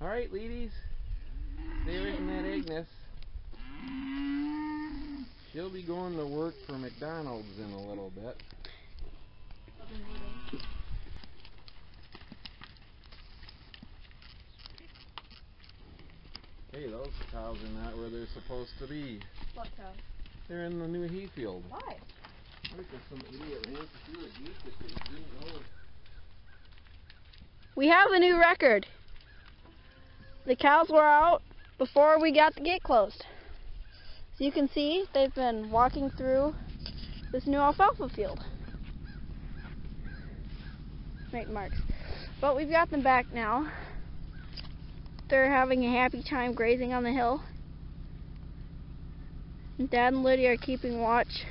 Alright, ladies. Stay away from that Agnes. She'll be going to work for McDonald's in a little bit. Hey, those cows are not where they're supposed to be. What cows? They're in the new hay field. Why? Because some idiot ran through a gate that they didn't know. We have a new record. The cows were out before we got the gate closed. So you can see they've been walking through this new alfalfa field. Make marks. But we've got them back now. They're having a happy time grazing on the hill. And Dad and Lydia are keeping watch.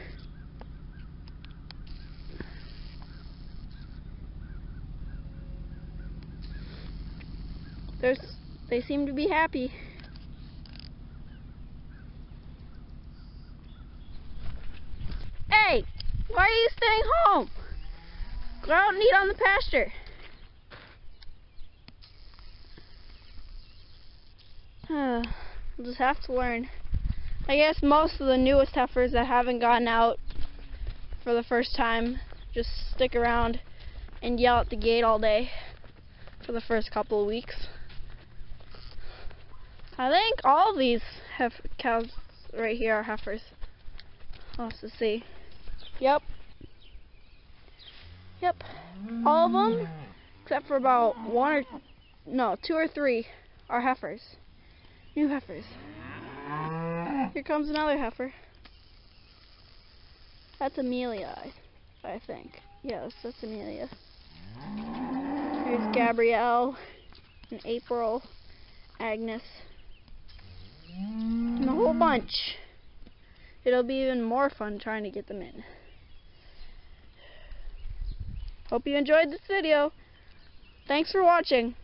They seem to be happy. Hey, why are you staying home? Go out and eat on the pasture. We'll just have to learn. I guess most of the newest heifers that haven't gotten out for the first time just stick around and yell at the gate all day for the first couple of weeks. I think all these cows right here are heifers. I'll have to see. Yep. All of them, except for about two or three, are heifers. New heifers. Here comes another heifer. That's Amelia, I think. Yes, that's Amelia. Here's Gabrielle and April, Agnes, and a whole bunch. It'll be even more fun trying to get them in. Hope you enjoyed this video. Thanks for watching.